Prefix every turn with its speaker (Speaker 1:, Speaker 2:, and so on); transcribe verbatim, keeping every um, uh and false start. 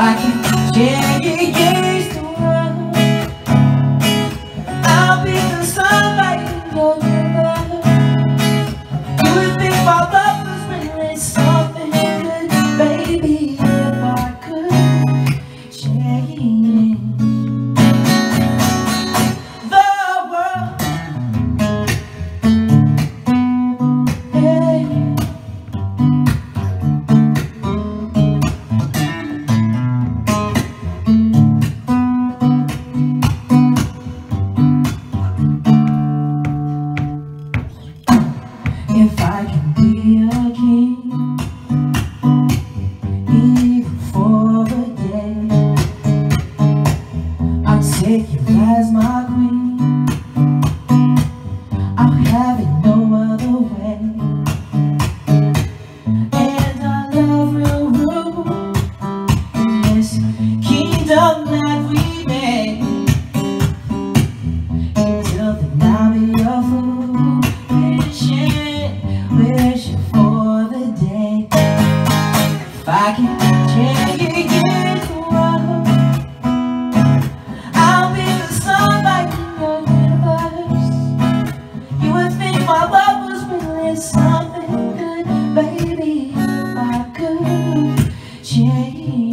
Speaker 1: I can change the world, I'll be the sunlight in your universe. You would think my love was really something good, baby, if I could change the world. Hey. If I can be a king, even for a day, I'll take you as my queen. I'll have it no other way. And I love real rule in this kingdom that we made. Until then I'll be your fool, wishing, wishing for the day. If I can change the world, I'll be the sunlight in your universe. You would think my love was really something good, baby, if I could change